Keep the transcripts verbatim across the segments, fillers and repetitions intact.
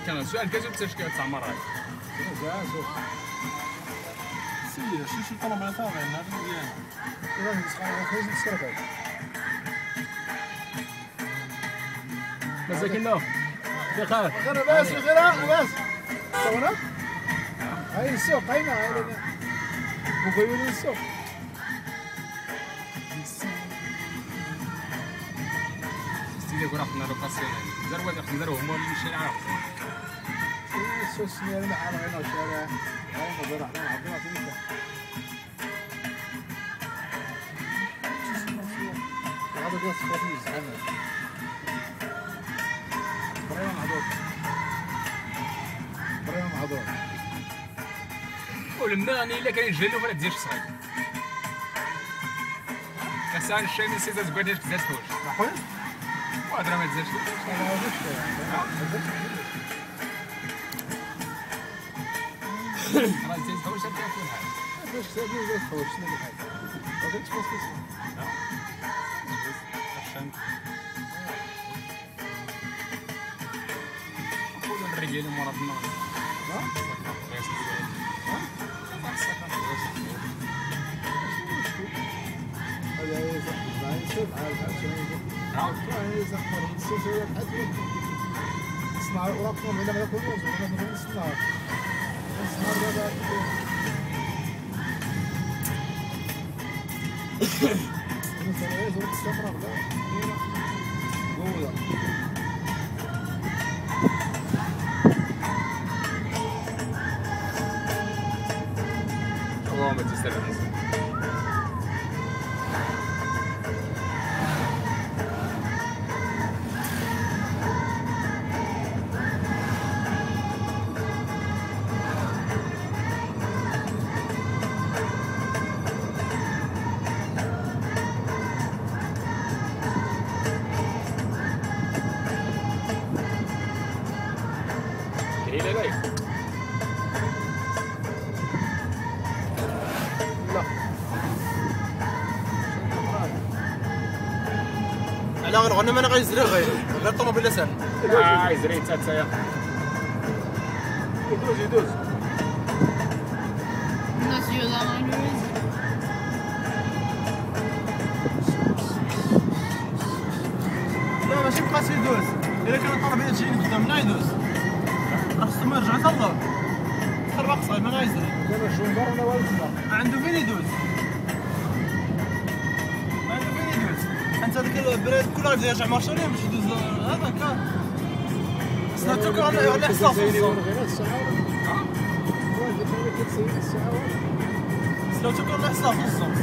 كان سؤال كذا بتشكي تعمر هاي سيدي شو شو طلب على ثاني الناس مزيان إذا نسخة خيز نسخة مساكين له بخير غير بس غير بس سونا هاي السوق هاي هاي مقيمين السوق سيدي يقول احنا لوكاسيون زروا احنا زروا هم اللي شي عارف السوق سنين مع هنا شارع هاي مدير احنا عندنا تنسى هذا جالس خفيف عنا بريان عدود بريان عدود ولماني الا كان يجلو ولا تزيدش صغير كسان الشاي من سيزا زبادش تزاد فوش معقول؟ وادرا ما تزادش انا ما زدتش راه تزيد فوش تبدا فوق الحال باش تسالني زاد فوش شنو اللي حاجه ما قلتش بس بس عشان نقولوا الرجال مرضنا ها؟ هذا يزحف بعدين شوف على عشان يزحف السلسلة حتى صنع ورقم إلا ما يكون موزون ولا نقول صنع صنع هذا مثلا يزور السفرة بلا جوه هو ما تستلم إلى لا لا غير غنى ما انا غيزري غير غير طوموبيل سهل اه يزري حتى تايا يدوز يدوز الناس يلا لا ماشي بقاش يدوز الا كان الطوموبيل تجي قدامنا يدوز راه خصو ما يرجع تالله خير باقي صغير ما غيزري دابا الجندار ولا والد ما عنده فين يدوز ما عنده فين يدوز حيت هذاك البلاد كله غيبدا يرجع مارشالين باش يدوز هذاك سناتو كان على حساب سناتو كان على حساب الصوت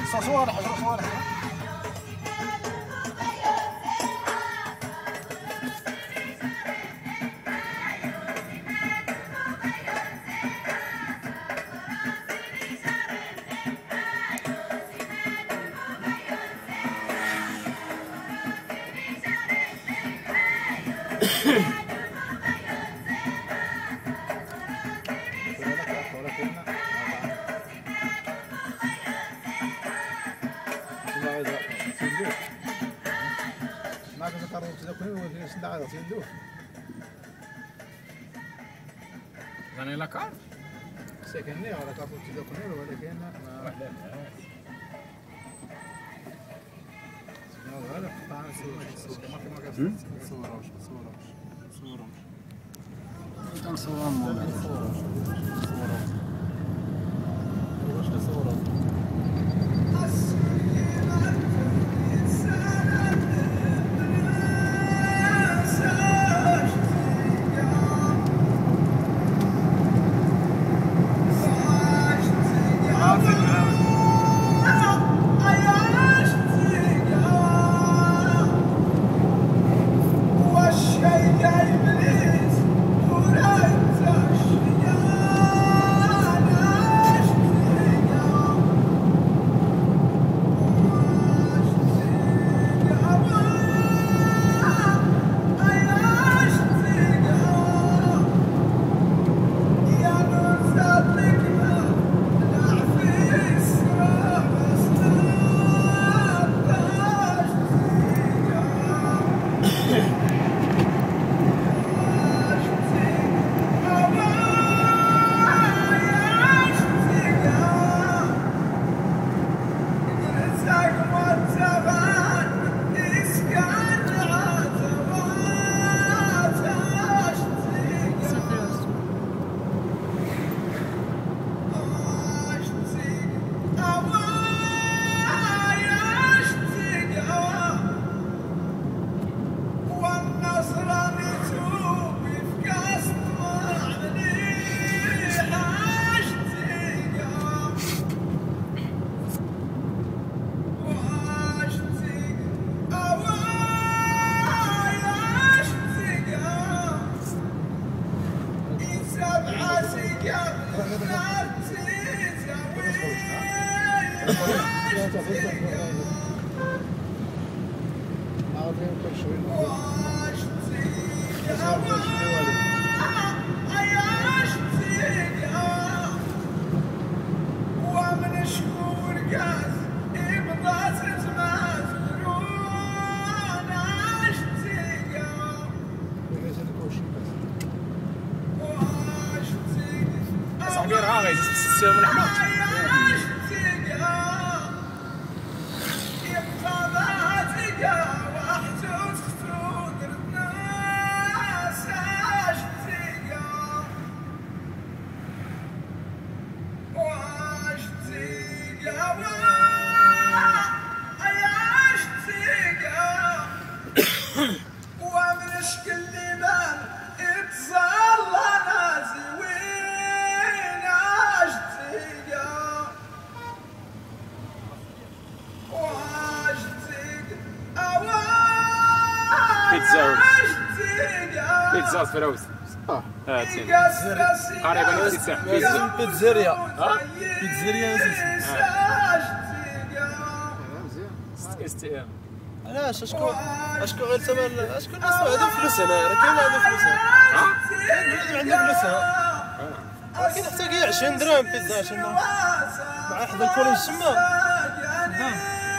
صوالح صوالح غني لا كار سكنني ولا كافو تذكرني ولا كأنه هذا قطع صورة ما في مكان صورة صورة صورة كان صورة مولا صورة صورة وش صورة صاحبي راه غيزيد السيوم الحمار بيتزا بيتزا فراوس اه هاتين قريبا نفس الساعه لازم بيتزاريا بيتزاريا لازم ست ايام علاش اشكون اشكون غير ثمن اشكون الناس عندهم فلوس هنا راه كاين عندهم فلوس هنا عندهم فلوس هنا ولكن حتى كاين عشرين درهم بيتزا عشرين درهم مع حدا الكوليج تما